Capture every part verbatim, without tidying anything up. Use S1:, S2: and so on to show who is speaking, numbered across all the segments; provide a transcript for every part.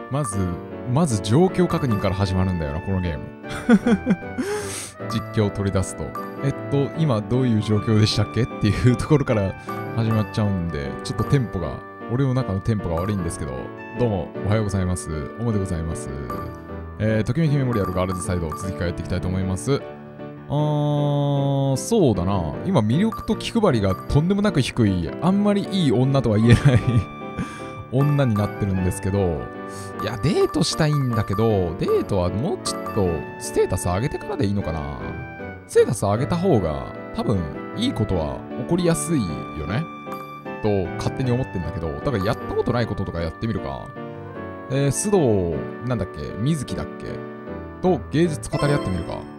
S1: まず、まず状況確認から始まるんだよな、このゲーム。実況を取り出すと。えっと、今どういう状況でしたっけっていうところから始まっちゃうんで、ちょっとテンポが、俺の中のテンポが悪いんですけど、どうも、おはようございます。おもでございます。えー、ときめきメモリアルガールズサイド、続きからやっていきたいと思います。あー、そうだな。今、魅力と気配りがとんでもなく低い、あんまりいい女とは言えない女になってるんですけど、いや、デートしたいんだけど、デートはもうちょっとステータス上げてからでいいのかな。ステータス上げた方が、多分、いいことは起こりやすいよね。と、勝手に思ってんだけど、だからやったことないこととかやってみるか。えー、須藤、なんだっけ、水木だっけと、芸術語り合ってみるか。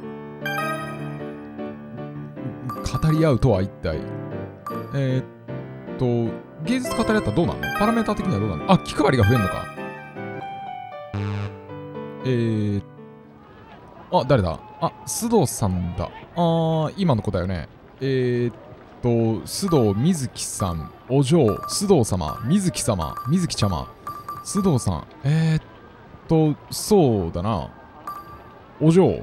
S1: 語り合うとは一体。えー、っと、芸術語り合ったらどうなの？パラメーター的にはどうなの？あ、気配りが増えんのか。えー、あ、誰だ？あ、須藤さんだ。あー、今の子だよね。えー、っと、須藤水木さん、お嬢、須藤様、水木様、水木ちゃま、須藤さん、えー、っと、そうだな。お嬢。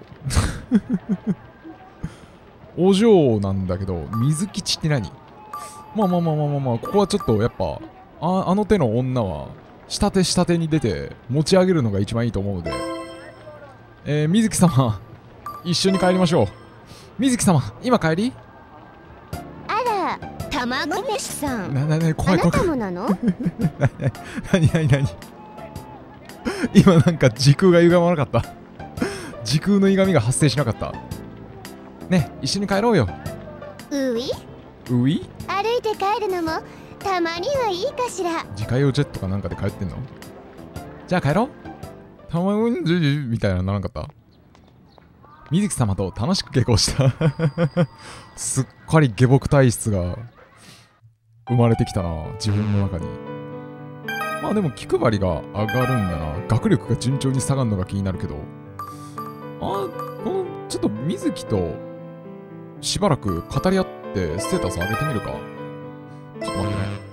S1: お嬢なんだけど、水吉って何？まあまあまあまあまあまあ、ここはちょっとやっぱ、あ, あの手の女は、下手下手に出て持ち上げるのが一番いいと思うので、えー、水木様、一緒に帰りましょう。水木様、今帰り？
S2: あら、卵飯さん。
S1: な、な、な、怖い怖い。
S2: あなたもなの？
S1: なになになに今なんか時空が歪まなかった。時空の歪みが発生しなかった。ね、一緒に帰ろうよ。
S2: ういう
S1: い？
S2: 歩いて帰るのもたまにはいいかしら。
S1: 自家用ジェットかなんかで帰ってんの？じゃあ帰ろう。たまうんじみたいなのならなかった？水木様と楽しく下校した。すっかり下僕体質が生まれてきたな、自分の中に。まあでも気配りが上がるんだな。学力が順調に下がるのが気になるけど。あ、このちょっと水木としばらく語り合ってステータス上げてみるか。ちょっと待ってね。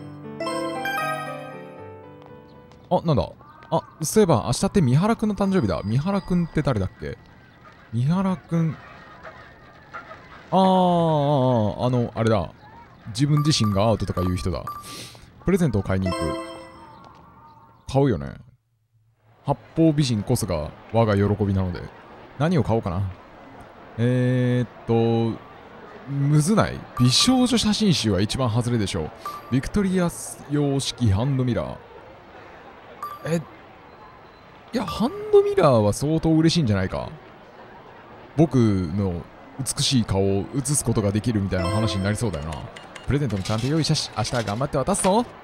S1: あ、なんだ。あ、そういえば明日って三原くんの誕生日だ。三原くんって誰だっけ？三原くん。あー、あー、あの、あれだ。自分自身がアウトとか言う人だ。プレゼントを買いに行く。買うよね。八方美人こそが我が喜びなので。何を買おうかな。えーっと、むずない？美少女写真集は一番外れでしょう。ビクトリア様式ハンドミラー。え、いや、ハンドミラーは相当嬉しいんじゃないか。僕の美しい顔を映すことができるみたいな話になりそうだよな。プレゼントもちゃんと用意したし、明日は頑張って渡すぞ。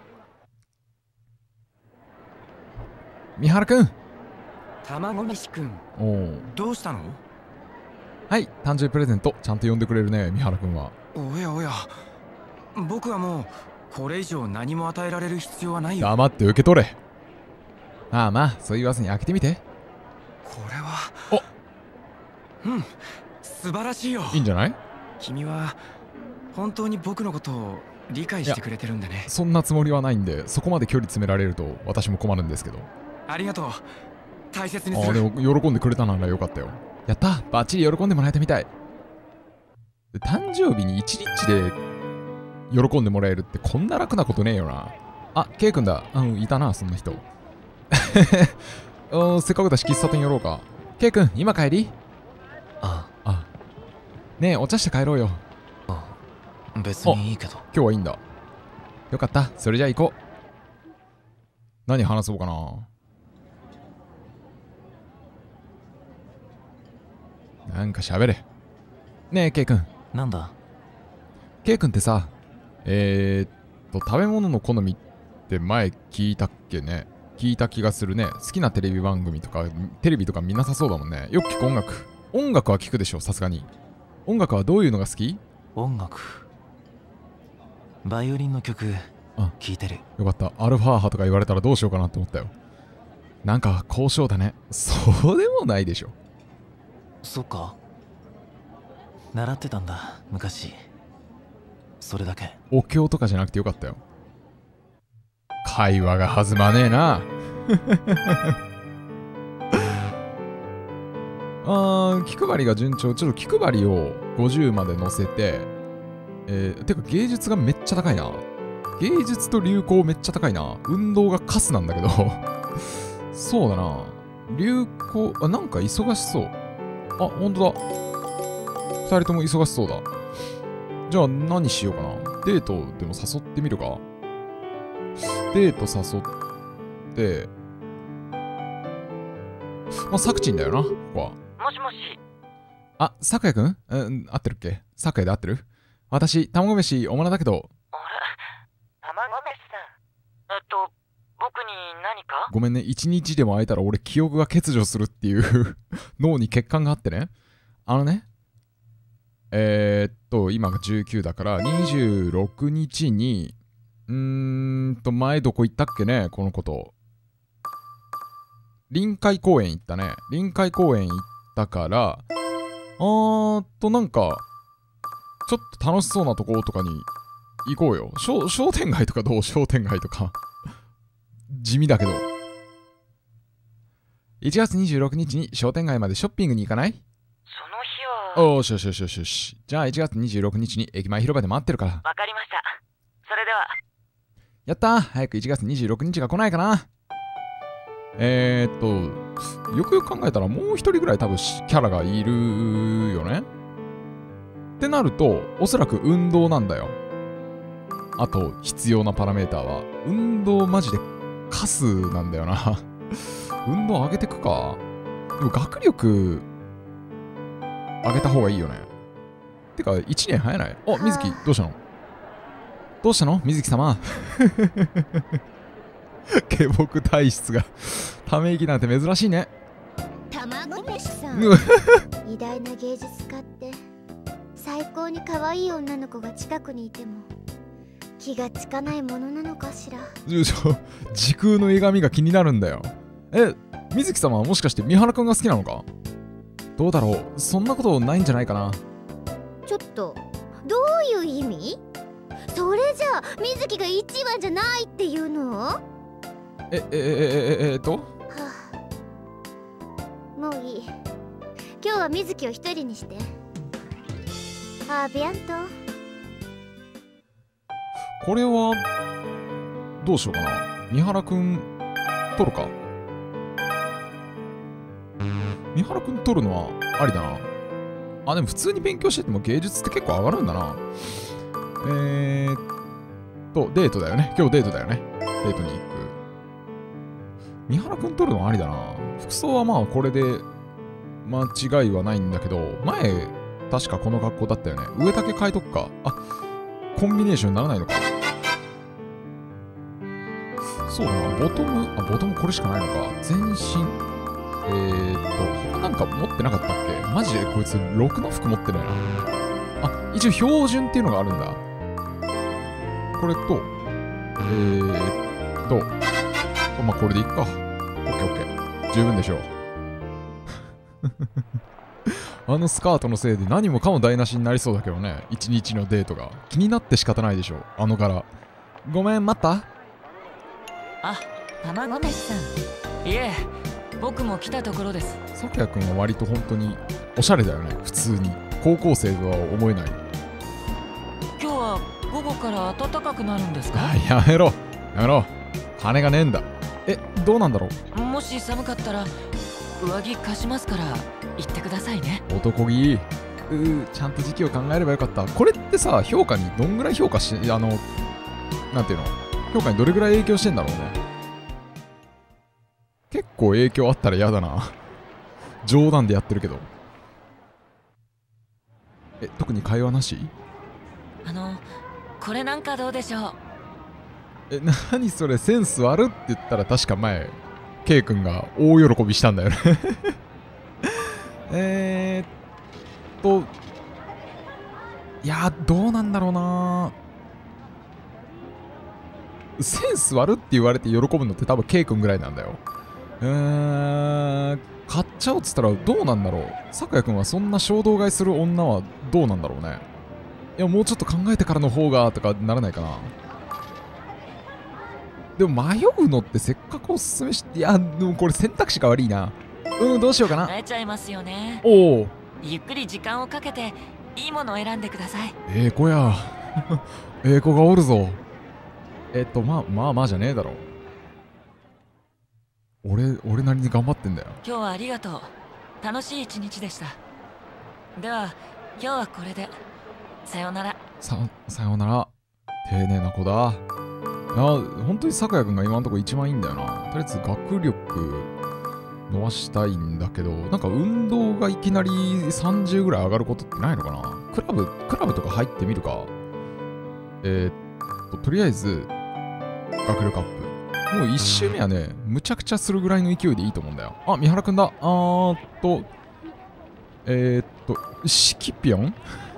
S1: 三原くん。
S3: 卵飯くん。
S1: おお。
S3: どうしたの？
S1: はい、誕生日プレゼントちゃんと呼んでくれるね、三原くんは。
S3: おやおや、僕はもうこれ以上何も与えられる必要はないよ。
S1: 黙って受け取れ。まあまあ、そう言わずに開けてみて。
S3: これは。
S1: お、
S3: うん、素晴らしいよ。
S1: いいんじゃない？
S3: 君は本当に僕のことを理解してくれてるんだね。
S1: そんなつもりはないんで、そこまで距離詰められると私も困るんですけど。
S3: ありがとう。大切にする。
S1: ああ、でも喜んでくれたならよかったよ。やった、バッチリ喜んでもらえたみたい。誕生日に一日で喜んでもらえるってこんな楽なことねえよな。あ、ケイ君だ。うん、いたな、そんな人。おせっかくだし喫茶店寄ろうか。ケイ君、今帰り？
S4: あ
S1: あ。ねえ、お茶して帰ろうよ。
S4: あ、別にいいけど。
S1: 今日はいいんだ。よかった、それじゃあ行こう。何話そうかな。なんか喋れ。ねえ、ケイ君。
S4: なんだ？
S1: ケイ君ってさ、えー、っと、食べ物の好みって前聞いたっけね。聞いた気がするね。好きなテレビ番組とか、テレビとか見なさそうだもんね。よく聞く音楽。音楽は聞くでしょ、さすがに。音楽はどういうのが好き？
S4: 音楽。バイオリンの曲、聞いてる。
S1: よかった。アルファーハとか言われたらどうしようかなって思ったよ。なんか高尚だね。そうでもないでしょ。
S4: そっか。習ってたんだ、昔。それだけ。
S1: お経とかじゃなくてよかったよ。会話が弾まねえな。 あー、気配りが順調。ちょっと気配りをごじゅうまで乗せて、えー、てか芸術がめっちゃ高いな。芸術と流行めっちゃ高いな。運動がカスなんだけど。そうだな。流行、あ、なんか忙しそう。あ、ほんとだ。二人とも忙しそうだ。じゃあ何しようかな。デートでも誘ってみるか。デート誘って、まあ、サクチンだよな、ここは。
S5: もしもし。
S1: あ、サクヤくん、うん、合ってるっけ？サクヤで合ってる？私、卵飯、おもらだけど。
S5: あれ、卵飯さん。えっと、僕に何か？
S1: ごめんね、一日でも空いたら俺記憶が欠如するっていう脳に欠陥があってね。あのね、えー、っと、今がじゅうきゅうだからにじゅうろくにちに、うーんと、前どこ行ったっけね、このこと。臨海公園行ったね。臨海公園行ったから、あーっと、なんか、ちょっと楽しそうなとことかに行こうよ。商、商店街とかどう？商店街とか。地味だけど。いちがつにじゅうろくにちに商店街までショッピングに行かない？
S5: その日は。
S1: おーしよしよしよしよし。じゃあいちがつにじゅうろくにちに駅前広場で待ってるから。
S5: わかりました。それでは。
S1: やったー、早くいちがつにじゅうろくにちが来ないかな。えーっと、よくよく考えたらもう一人ぐらい多分キャラがいるよね。ってなると、おそらく運動なんだよ。あと、必要なパラメーターは、運動マジでカスなんだよな。運動上げてくか。でも学力、上げた方がいいよね。てか、いちねん早ない？あ、水木、どうしたの？どうしたの？水木様。下僕体質が、ため息なんて珍しいね。
S2: 卵飯さん。偉大な芸術家って、最高に可愛い女の子が近くにいても気がつかないものなのかしら。
S1: 時空の歪みが気になるんだよ。え、水木様はもしかして三原くんが好きなのか？どうだろう、そんなことないんじゃないかな。
S2: ちょっとどういう意味？それじゃあ水木が一番じゃないっていうの？
S1: え、え、え、え、え、えっと、は
S2: あ、もういい。今日は水木を一人にして。あ、ビアント。
S1: これはどうしようかな。三原くん取るか。三原くん取るのはありだな。あ、でも普通に勉強してても芸術って結構上がるんだな。えーっと、デートだよね。今日デートだよね。デートに行く。三原くん取るのはありだな。服装はまあこれで間違いはないんだけど、前確かこの格好だったよね。上だけ変えとくか。あ、コンビネーションにならないのか。そうだな、ボトム、あ、ボトムこれしかないのか。全身。えーっと、他なんか持ってなかったっけ？マジでこいつ、ろくの服持ってないな。あ、一応標準っていうのがあるんだ。これと、えーっと、まあこれでいっか。オッケーオッケー。十分でしょう。あのスカートのせいで何もかも台無しになりそうだけどね。一日のデートが。気になって仕方ないでしょ。あの柄。ごめん、待った？
S5: あ、卵飯さん。いえ、僕も来たところです。
S1: さくやくんは割と本当におしゃれだよね。普通に。高校生とは思えない。
S5: 今日は午後から暖かくなるんですか？
S1: やめろ。やめろ。金がねえんだ。え、どうなんだろう。
S5: もし寒かったら上着貸しますから言ってくださいね。
S1: 男気。うー、ちゃんと時期を考えればよかった。これってさ、評価にどんぐらい評価し、あの、なんていうの、評価にどれぐらい影響してんだろうね。結構影響あったら嫌だな。冗談でやってるけど。え、特に会話なし？
S5: あの、これなんかどうでしょう？
S1: え、なにそれ、センス悪って言ったら確か前、K 君が大喜びしたんだよね。えーっと、いや、どうなんだろうな。センス悪って言われて喜ぶのって多分 K 君ぐらいなんだよ。えー、買っちゃおうっつったらどうなんだろう。咲夜君はそんな衝動買いする女はどうなんだろうね。いや、もうちょっと考えてからの方がとかならないかな。 でも迷うのってせっかくおすすめして、いや、でもこれ選択肢が悪いな。うん、どうしようかな。
S5: 考えちゃいますよね。
S1: おお。
S5: ゆっくり時間をかけていいものを選んでください。
S1: ええ子や。ええ子がおるぞ。えっと、まあまあまあじゃねえだろ。俺、俺なりに頑張ってんだよ。
S5: 今日はありがとう。楽しい一日でした。では、今日はこれで。さようなら。
S1: さ、さようなら。丁寧な子だ。あ、本当に咲夜くんが今のところ一番いいんだよな。とりあえず学力伸ばしたいんだけど、なんか運動がいきなりさんじゅうぐらい上がることってないのかな。クラブ、クラブとか入ってみるか。えー、っと、とりあえず、学力アップ。もういち周目はね、むちゃくちゃするぐらいの勢いでいいと思うんだよ。あ、三原くんだ。あーっと、えー、っと、シキピョン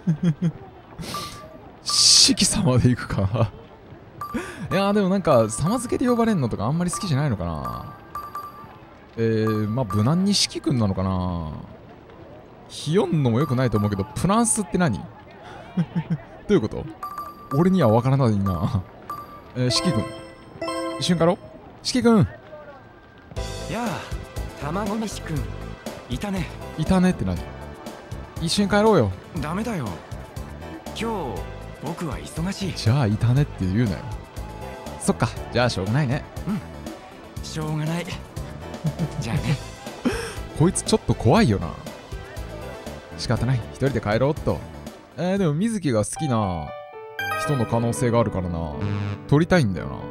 S1: シキ様で行くか。いやーでもなんか、様付けで呼ばれんのとかあんまり好きじゃないのかな。えー、まあ無難にシキくんなのかな。ひよんのも良くないと思うけど、プランスって何どういうこと？俺には分からないな。えー、シキくん。一瞬からシキくん。
S3: やあ、卵飯くん。いたね。
S1: いたねって何？一緒に帰ろうよ。
S3: ダメだよ。今日、僕は忙しい。
S1: じゃあいたねって言うなよ。そっか、じゃあしょうがないね。
S3: うん。しょうがない。じゃあね。
S1: こいつちょっと怖いよな。仕方ない。一人で帰ろうっと。えー、でも水木が好きな人の可能性があるからな。取りたいんだよな。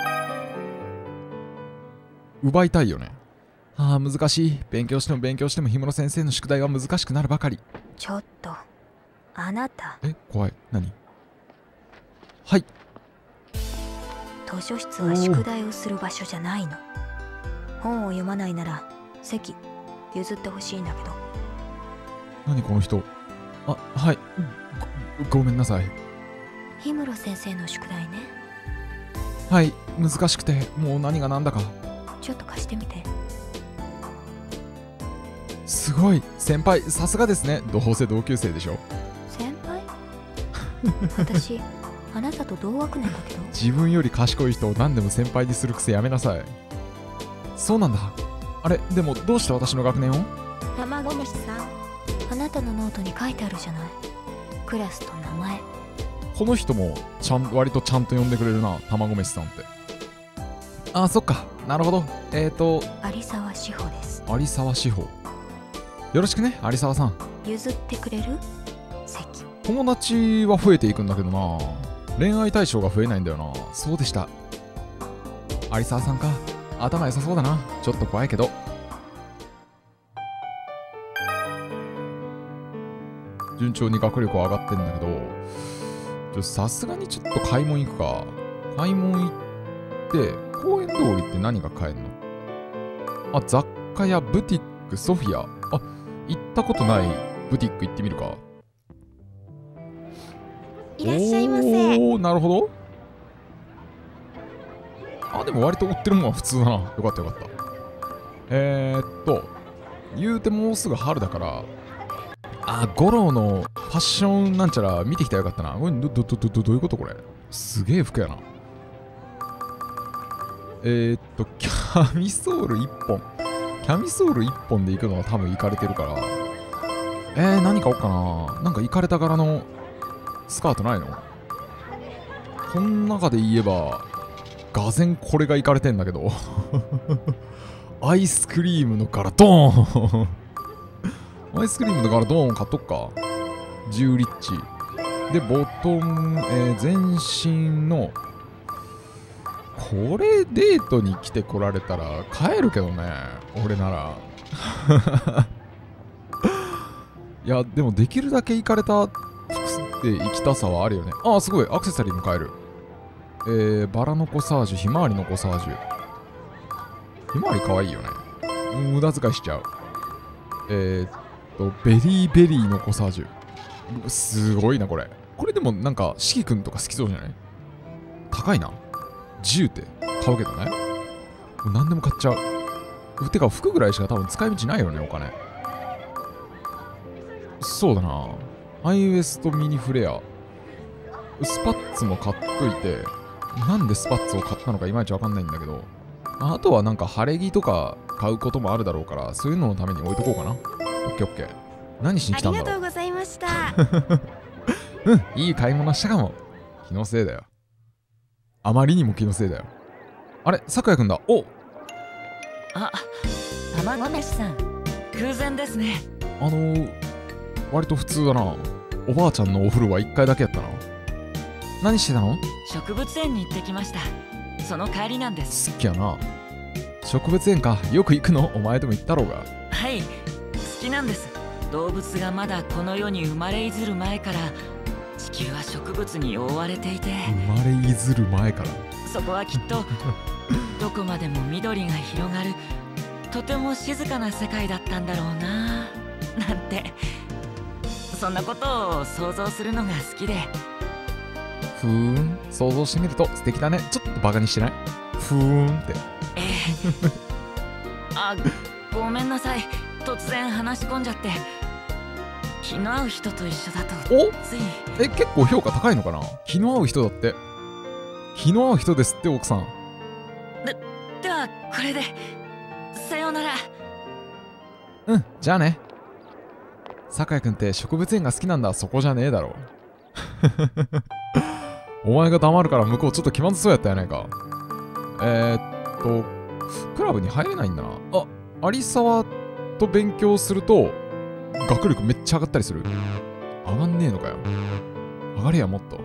S1: 奪いたいよね。ああ、難しい。勉強しても勉強しても氷室先生の宿題が難しくなるばかり。
S2: ちょっと、あなた。
S1: え、怖い。何？はい。
S2: 図書室は宿題をする場所じゃないの。本を読まないなら席譲ってほしいんだけど。
S1: 何この人。あ、はい。ご、ごめんなさい。
S2: 氷室先生の宿題ね。
S1: はい、難しくてもう何が何だか。
S2: ちょっと貸してみて。
S1: すごい先輩、さすがですね。どうせ同級生でしょ。
S2: 先輩？私あなたと同学年だけど。
S1: 自分より賢い人を何でも先輩にする癖やめなさい。そうなんだ。あれ、でもどうして私の学年を？
S2: 卵飯さん、あなたのノートに書いてあるじゃない、クラスと名前。
S1: この人もちゃん割とちゃんと呼んでくれるな、卵飯さんって。あ、そっか、なるほど。えーと
S2: 有沢志保です。
S1: 有沢志保、よろしくね、有沢さん。
S2: 譲ってくれる？席。
S1: 友達は増えていくんだけどな、恋愛対象が増えないんだよな。そうでした。有沢さんか。頭良さそうだな。ちょっと怖いけど。順調に学力は上がってんだけど、さすがにちょっと買い物行くか。買い物行って公園通りって何が買えんの？あ、雑貨屋、ブティック、ソフィア。あ、行ったことないブティック行ってみるか。
S2: いらっしゃいませ。
S1: おー、なるほど。あ、でも割と売ってるものは普通だな。よかったよかった。えーっと、言うてもうすぐ春だから、あ、五郎のファッションなんちゃら見てきたらよかったな。これど、ど、ど、ど、どういうことこれ。すげえ服やな。えーっと、キャミソールいっぽん。キャミソールいっぽんで行くのが多分行かれてるから。えー、何買おうかな。なんか行かれた柄のスカートないの？この中で言えば、がぜんこれがいかれてんだけどアイスクリームの柄ドーンアイスクリームの柄ドーン買っとくか。じゅうリッチでボトム、えー、全身のこれデートに来てこられたら帰るけどね、俺ならいやでもできるだけいかれた服で行きたさはあるよね。ああ、すごいアクセサリーも買える。えー、バラのコサージュ、ひまわりのコサージュ。ひまわりかわいいよね。無駄遣いしちゃう。えー、っと、ベリーベリーのコサージュ。すごいな、これ。これでもなんか、しきくんとか好きそうじゃない？高いな。じゅうって買うけどね。何でも買っちゃう。てか、服ぐらいしか多分使い道ないよね、お金。そうだな。ハイウエストミニフレア。スパッツも買っといて、 なんでスパッツを買ったのかいまいちわかんないんだけど、あとはなんか晴れ着とか買うこともあるだろうから、そういうののために置いとこうかな。オッケーオッケー。何しに来たんだろう。
S6: ありがとうございました。
S1: うん、いい買い物したかも。気のせいだよ。あまりにも気のせいだよ。あれ、咲夜くんだ。お、
S5: あ、卵飯さん、空前ですね。
S1: あのー、割と普通だな。おばあちゃんのお風呂はいっかいだけやったな。何してたの？
S5: 植物園に行ってきました。その帰りなんです。
S1: 好きやな。植物園か。よく行くの？お前でも行ったろうが。
S5: はい、好きなんです。動物がまだこの世に生まれいずる前から地球は植物に覆われていて、
S1: 生まれいずる前から
S5: そこはきっとどこまでも緑が広がるとても静かな世界だったんだろうななんて、そんなことを想像するのが好きで。
S1: ふーん、想像してみると素敵だね。ちょっとバカにしてない？ふーんって。
S5: ええあ、ごめんなさい、突然話し込んじゃって。気の合う人と一緒だと
S1: お
S5: つい。
S1: え、結構評価高いのかな？気の合う人だって。気の合う人ですって、奥さん。
S5: で、ではこれでさようなら。
S1: うん、じゃあね。酒井くんって植物園が好きなんだ。そこじゃねえだろ。お前が黙るから向こうちょっと気まずそうやったやないか。えー、っとクラブに入れないんだな。あ、有沢と勉強すると学力めっちゃ上がったりする。上がんねえのかよ。上がれや、もっと。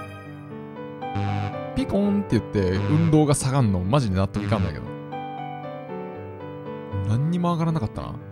S1: ピコーンって言って運動が下がんのマジで納得いかんないけど。何にも上がらなかったな。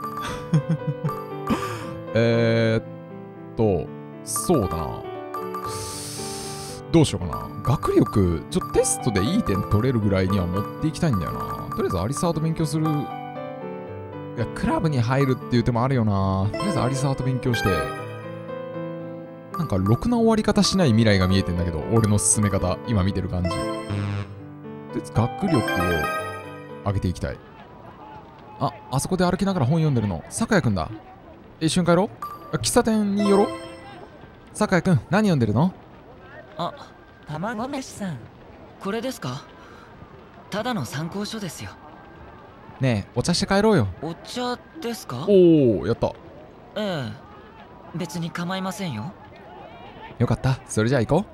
S1: えーっと、そうだな。どうしようかな。学力、ちょっとテストでいい点取れるぐらいには持っていきたいんだよな。とりあえず有沢と勉強する。いや、クラブに入るっていう手もあるよな。とりあえず有沢と勉強して。なんか、ろくな終わり方しない未来が見えてんだけど、俺の進め方、今見てる感じ。とりあえず学力を上げていきたい。あ、あそこで歩きながら本読んでるの、酒谷くんだ。一緒に帰ろう。喫茶店に寄ろう。酒谷くん、何読んでるの？
S5: あ、卵飯さん、これですか？ただの参考書ですよ。
S1: ねえ、お茶して帰ろうよ。
S5: お茶ですか？
S1: おお、やった。
S5: ええ、別に構いませんよ。
S1: よかった。それじゃあ行こう。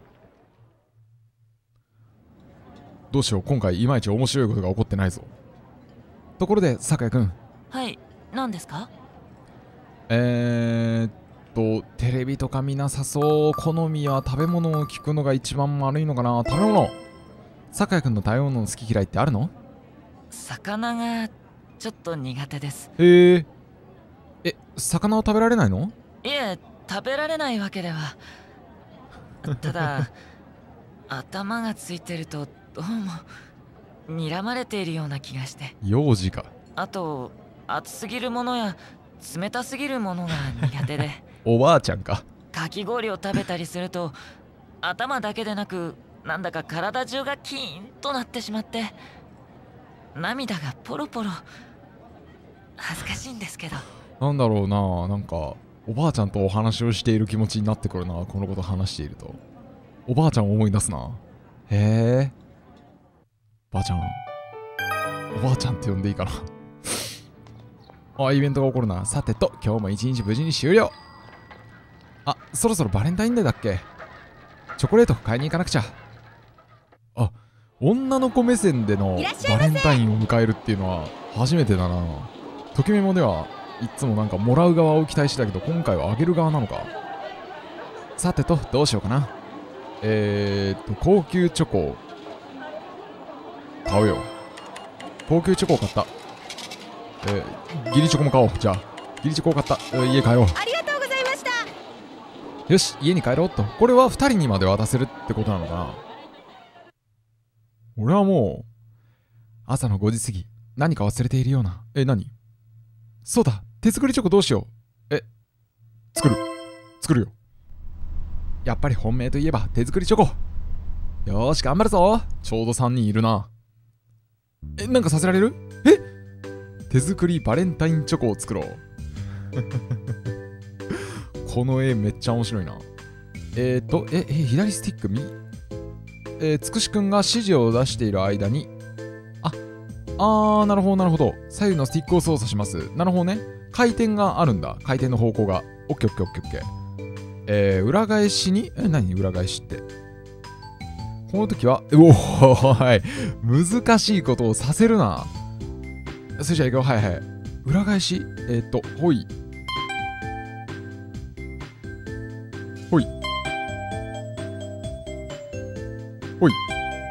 S1: どうしよう、今回いまいち面白いことが起こってないぞ。ところで酒井くん。
S5: はい、何ですか？
S1: えーっとテレビとか見なさそう。好みは食べ物を聞くのが一番悪いのかな。食べ物、酒井くんの食べ物の好き嫌いってあるの？
S5: 魚がちょっと苦手です。
S1: へえ。え、魚を食べられないの？
S5: いえ、食べられないわけでは。ただ頭がついてるとどうも睨まれているような気がして。
S1: 幼児か。
S5: あと熱すぎるものや冷たすぎるものが苦手で。
S1: おばあちゃんか。
S5: かき氷を食べたりすると頭だけでなくなんだか体中がキーンとなってしまって涙がポロポロ。恥ずかしいんですけど。
S1: なんだろうな、なんかおばあちゃんとお話をしている気持ちになってくるな。このこと話しているとおばあちゃんを思い出すな。へえ。ばあちゃん、おばあちゃんって呼んでいいかな。あ、イベントが起こるな。さてと、今日も一日無事に終了。あ、そろそろバレンタインデーだっけ？チョコレート買いに行かなくちゃ。あ、女の子目線でのバレンタインを迎えるっていうのは初めてだな。ときメモではいっつもなんかもらう側を期待してたけど、今回はあげる側なのか。さてと、どうしようかな。えーっと、高級チョコ買うよ。高級チョコを買った。えー、ギリチョコも買おう。じゃあギリチョコを買った。えー、家帰ろう。
S6: ありがとうございました。
S1: よし、家に帰ろうっと。これはふたりにまで渡せるってことなのかな。俺はもう朝のごじ過ぎ、何か忘れているような。え、何？そうだ、手作りチョコどうしよう。え、作る作るよ。やっぱり本命といえば手作りチョコ。よーし、頑張るぞ。ちょうどさんにんいるな。え、なんかさせられる？え、手作りバレンタインチョコを作ろう。この絵めっちゃ面白いな。えーと、え、え、左スティック、み、 えー、つくしくんが指示を出している間に、あ、あー、なるほどなるほど。左右のスティックを操作します。なるほどね。回転があるんだ。回転の方向が。オッケーオッケーオッケーオッケー。えー、裏返しに、え、何裏返しって。この時は、おお、はい。難しいことをさせるな。それじゃあいくよ。はいはい。裏返しえー、っと、ほい。ほい。ほい。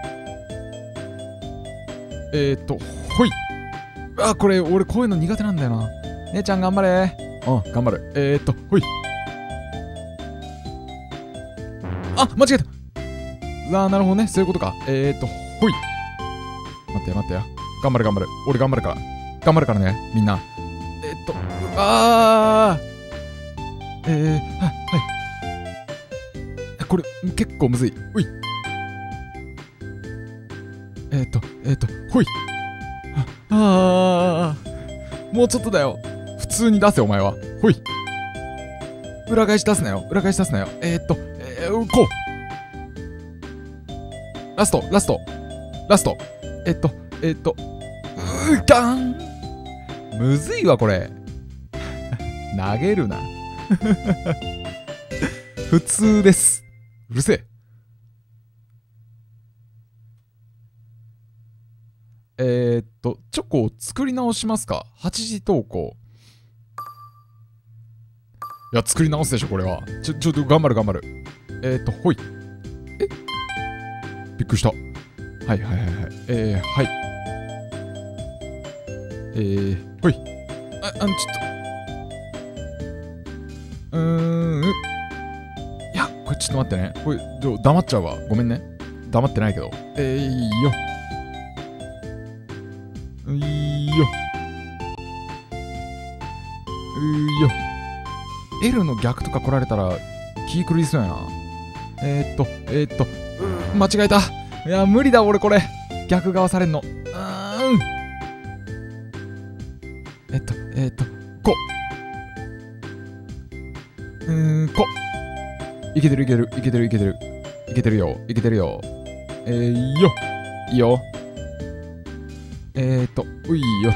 S1: えー、っと、ほい。あ、これ、俺こういうの苦手なんだよな。姉ちゃん頑張れ。うん、頑張る。えー、っと、ほい。あ、間違えた。あー、なるほどね。そういうことか。えー、っと、ほい。待ってや、待ってや。頑張る頑張る。俺頑張るから。頑張るからね、みんな。えー、っと、あー。えー、はい、はい。これ、結構むずい。ほい。えー、っと、えー、っと、ほい。あー。もうちょっとだよ。普通に出せ、お前は。ほい。裏返し出すなよ。裏返し出すなよ。えー、っと、えー、こう。ラスト、ラスト、ラスト。えっと、えっと、うーガン。むずいわ、これ。投げるな。普通です。うるせえ。えー、っと、チョコを作り直しますか？ はち 時投稿。いや、作り直すでしょ、これは。ちょ、ちょっと頑張る、頑張る。えー、っと、ほい。え？びっくりした。はいはいはいはい。えー、はい。えー、ほい。あ、あの、ちょっと。うーん。いや、これちょっと待ってね。これ、ちょ黙っちゃうわ。ごめんね。黙ってないけど。えーよ。ういよ。うーよ。L の逆とか来られたら気狂いそうやな。えー、っと、えー、っと、うー間違えた。いや、無理だ、俺これ。逆側されんの。うーん。えっと、えー、っと、こう。うーん、こ。いけてるいける、いけてるいけてる。いけてるよ、いけてるよ。えーよ。いいよ。えー、っと、ういよ。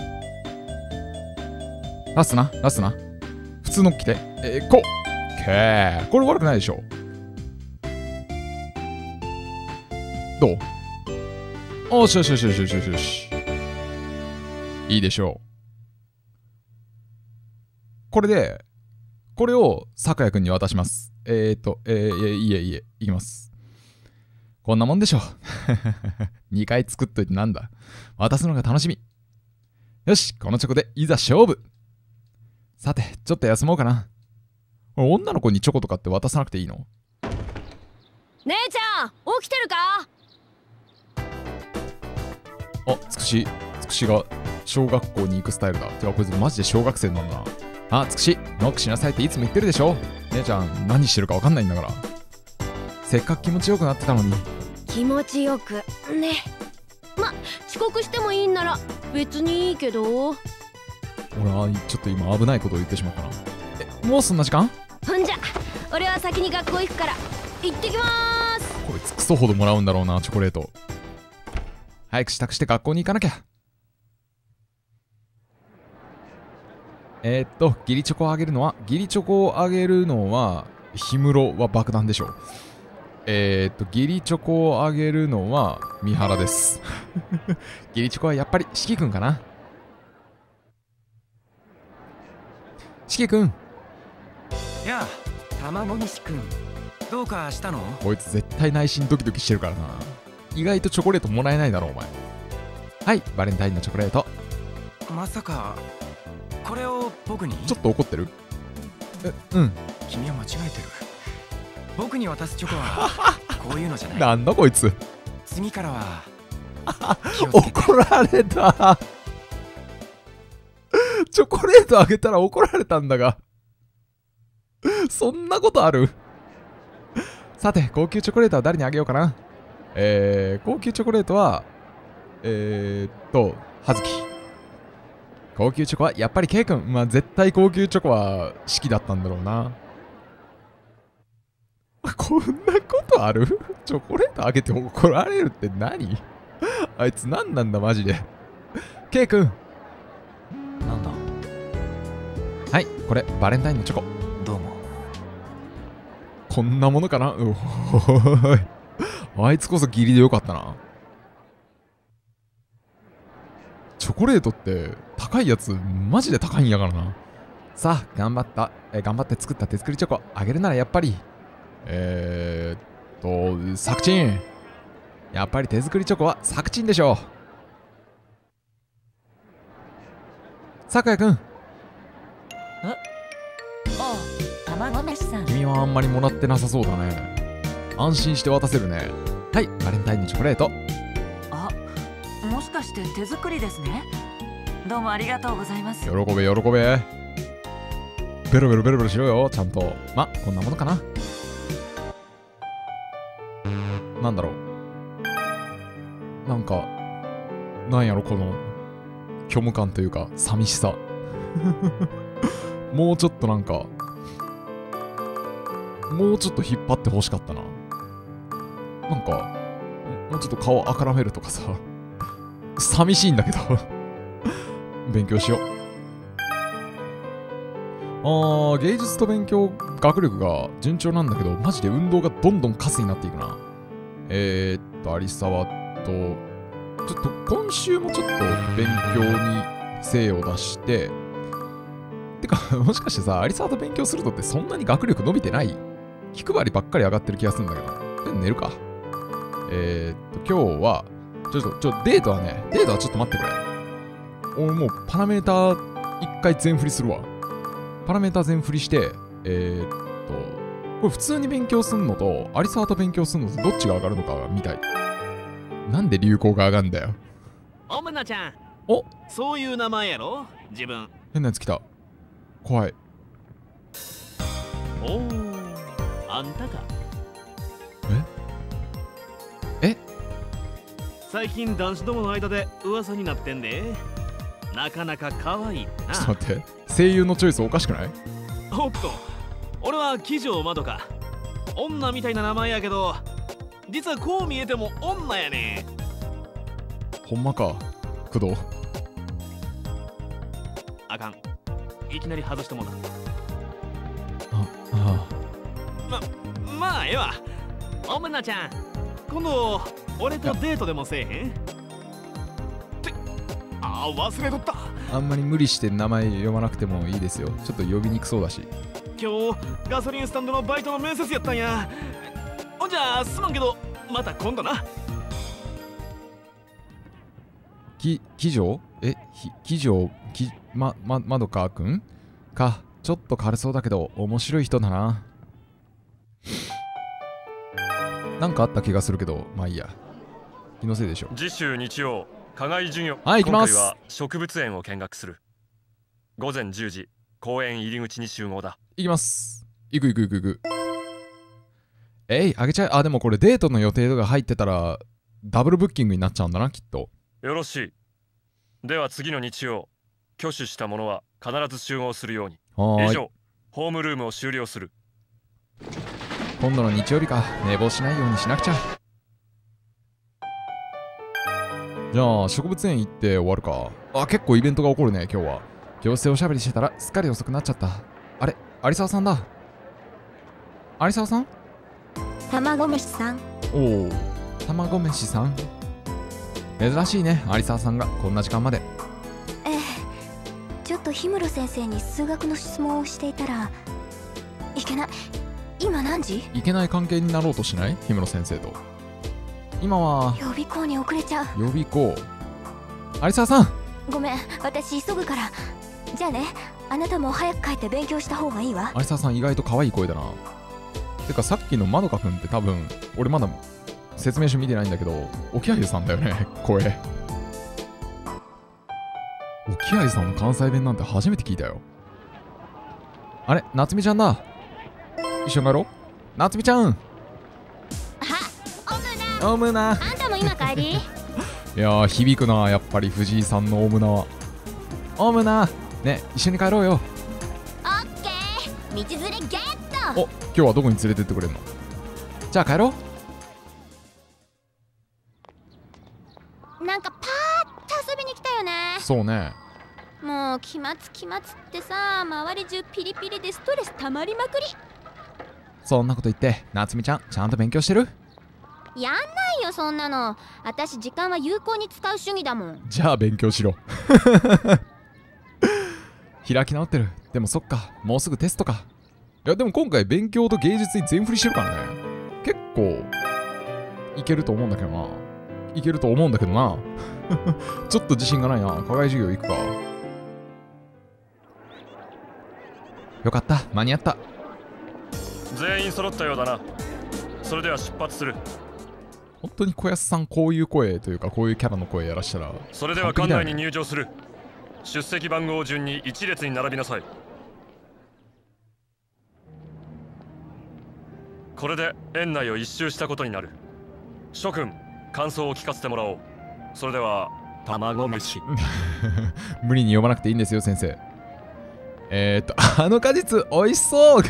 S1: ラストな、ラストな。普通のっきて。えー、こう。けー。これ悪くないでしょ。どう？おーしよしよしよしよしよし。いいでしょう。これで、これを咲夜くんに渡します。えーと、えー、いえいえ、いきます。こんなもんでしょ。にかい作っといてなんだ。渡すのが楽しみ。よし、このチョコでいざ勝負。さて、ちょっと休もうかな。女の子にチョコとかって渡さなくていいの？
S6: 姉ちゃん、起きてるか？
S1: あ、つくし、つくしが小学校に行くスタイルだ。てか、こいつマジで小学生なんだな。あ、つくし、ノックしなさいっていつも言ってるでしょ。姉ちゃん、何してるか分かんないんだから。せっかく気持ちよくなってたのに。
S6: 気持ちよくね。ま、遅刻してもいいんなら別にいいけど。
S1: 俺はちょっと今危ないことを言ってしまったな。え、もうそんな時間？
S6: ほんじゃ、俺は先に学校行くから行ってきまーす。
S1: こいつクソほどもらうんだろうな、チョコレート。早く支度して学校に行かなきゃ。えー、っと、義理チョコをあげるのは、義理チョコをあげるのは、氷室は爆弾でしょ。えー、っと、義理チョコをあげるのは、三原です。義理チョコはやっぱり、四季くんかな。四季くん。
S3: やあ、卵西くん、どうかしたの？
S1: こいつ絶対内心ドキドキしてるからな。意外とチョコレートもらえないだろお前。はい、バレンタインのチョコレート。
S3: まさかこれを僕に？
S1: ちょっと怒ってる？え、うん。
S3: 君は間違えてる。僕に渡すチョコはこういうのじゃない。
S1: なんだこいつ。
S3: 次からは気をつけて。
S1: 怒られた。チョコレートあげたら怒られたんだが。そんなことある？さて、高級チョコレートは誰にあげようかな。えー、高級チョコレートは、えーっと、はずき。高級チョコはやっぱりケイ君。まあ絶対高級チョコは四季だったんだろうな。こんなことある？ チョコレートあげて怒られるって何？あいつ何なんだマジで。ケイ君。
S4: なんだ。
S1: はい、これバレンタインのチョコ。
S4: どうも。
S1: こんなものかな。うおーい。あいつこそ義理でよかったな。チョコレートって高いやつマジで高いんやからな。さあ頑張ったえ頑張って作った手作りチョコあげるならやっぱりえー、っとサクチン。やっぱり手作りチョコはサクチンでしょう。さくやくん。
S5: ああ、卵飯さん。
S1: 君はあんまりもらってなさそうだね。安心して渡せるね。はい、バレンタインのチョコレート。
S5: あ、もしかして手作りですね。どうもありがとうございます。
S1: 喜べ喜べ。ベロベロベロベロしろよちゃんと。ま、こんなものかな。なんだろう。なんかなんやろこの虚無感というか寂しさ。もうちょっとなんかもうちょっと引っ張ってほしかったな。なんかもうちょっと顔あからめるとかさ。寂しいんだけど。勉強しよう。あー、芸術と勉強学力が順調なんだけどマジで運動がどんどんカスになっていくな。えー、っと有沢とちょっと今週もちょっと勉強に精を出して、てかもしかしてさ有沢と勉強するとってそんなに学力伸びてない？気配りばっかり上がってる気がするんだけど。寝るか。えー、っと今日はちょっとちょデートはねデートはちょっと待ってくれ。俺もうパラメーター一回全振りするわ。パラメーター全振りして、えー、っとこれ普通に勉強すんのと有沢と勉強すんのとどっちが上がるのかみたい。なんで流行が上がんだよ。
S7: おむなちゃん。
S1: お、
S7: そういう名前やろ自分。
S1: 変なやつ来た。怖い。
S7: おお、あんたか。
S1: ええ
S7: 最近男子どもの間で噂になってんで。なかなか可愛いな。
S1: ちょっと待って、声優のチョイスおかしくない？
S7: おっと、俺は騎乗まどか。女みたいな名前やけど実はこう見えても女やね。
S1: ほんまか、工藤。
S7: あかん、いきなり外してもらう。
S1: あ、あ
S7: ま、まあええわ。おむなちゃん、今度俺とデートでもせえへん？ってああ、忘れとった。
S1: あんまり無理して名前読まなくてもいいですよ。ちょっと呼びにくそうだし。
S7: 今日ガソリンスタンドのバイトの面接やったんや。ほんじゃすまんけどまた今度な。
S1: き、騎乗え、ひ、騎乗、き、ま、ま、まどかくんか、ちょっと軽そうだけど面白い人だな。なんかあった気がするけど、まあいいや。気のせいでしょ。
S8: 次週日曜、課外授業。
S1: はい、行きます。
S8: 今回は植物園を見学する。午前じゅうじ、公園入り口に集合だ。
S1: 行きます。行く行く行く行く。えい、あげちゃう。あ、でもこれデートの予定とか入ってたら、ダブルブッキングになっちゃうんだな、きっと。
S8: よろしい。では次の日曜、挙手した者は必ず集合するように。
S1: はーい。
S8: 以上、ホームルームを終了する。
S1: 今度の日曜日か、寝坊しないようにしなくちゃ。じゃあ植物園行って終わるか。あ、結構イベントが起こるね今日は。教室でおしゃべりしてたらすっかり遅くなっちゃった。あれ、有沢さんだ。有沢さん？
S2: 卵飯さん。
S1: おお、卵飯さん。珍しいね、有沢さんがこんな時間まで。
S2: ええ、ちょっと氷室先生に数学の質問をしていたらいけない。今何時？
S1: いけない関係になろうとしない？氷室先生と。今は
S2: 予備校に遅れちゃう。
S1: 予備校。有沢さん、
S2: ごめん、私急ぐから。じゃあね、あなたも早く帰って勉強した方がいいわ。
S1: 有沢さん意外と可愛い声だな。てかさっきのまどかくんって多分俺まだ説明書見てないんだけど沖合さんだよね。声沖合さんの関西弁なんて初めて聞いたよ。あれ、夏美ちゃんだ。一緒に帰ろう。夏美ちゃん。オムナ。あん
S2: たも今帰り？
S1: いやー響くな、やっぱり藤井さんのオムナは。オムナね、一緒に帰ろうよ。
S2: オッケー、道連れゲット。
S1: お、今日はどこに連れてってくれるの？じゃあ帰ろう。 そうね。
S6: もう期末期末ってさ、周り中ピリピリでストレス溜まりまくり。
S1: そんなこと言って夏美ちゃんちゃんと勉強してる？
S6: やんないよそんなの。私時間は有効に使う主義だもん。
S1: じゃあ勉強しろ。開き直ってる。でもそっか、もうすぐテストか。いやでも今回勉強と芸術に全振りしてるからね。結構いけると思うんだけどな。いけると思うんだけどな。ちょっと自信がないな。課外授業行くか。よかった、間に合った。
S8: 全員揃ったようだな。それでは出発する。
S1: 本当に小安さんこういう声というかこういうキャラの声やらしたら、
S8: それでは館内に入場する。出席番号順に一列に並びなさい。これで園内を一周したことになる。諸君、感想を聞かせてもらおう。それでは
S7: 卵飯。
S1: 無理に読まなくていいんですよ先生。えーっとあの果実おいしそう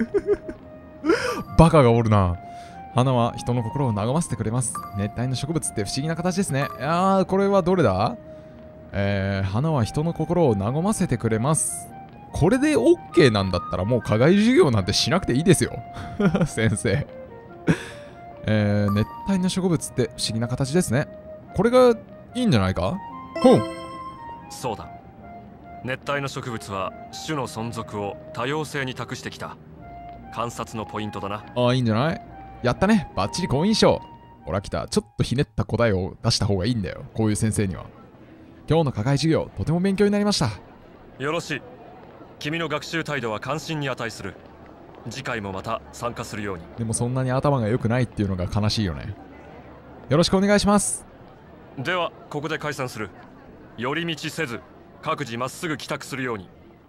S1: バカがおるな。花は人の心を和ませてくれます。熱帯の植物って不思議な形ですね。いやー、これはどれだ？えー、花は人の心を和ませてくれます。これで OK なんだったらもう課外授業なんてしなくていいですよ。先生。えー、熱帯の植物って不思議な形ですね。これがいいんじゃないか？ほん。
S8: そうだ。熱帯の植物は種の存続を多様性に託してきた。観察のポイントだな。
S1: ああ、いいんじゃない？やったね。バッチリ好印象。ほら来た。ちょっとひねった答えを出した方がいいんだよ。こういう先生には。今日の課外授業、とても勉強になりました。
S8: よろしい。君の学習態度は関心に値する。次回もまた参加するように。
S1: でもそんなに頭が良くないっていうのが悲しいよね。よろしくお願いします。
S8: では、ここで解散する。寄り道せず、各自まっすぐ帰宅するように。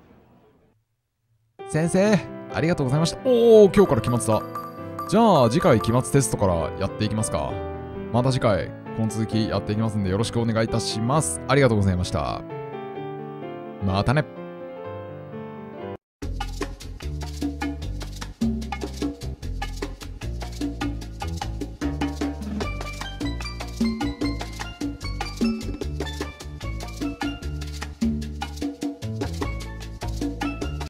S1: 先生、ありがとうございました。おお、今日から期末だ。じゃあ次回期末テストからやっていきますか。また次回この続きやっていきますんでよろしくお願いいたします。ありがとうございました。またね。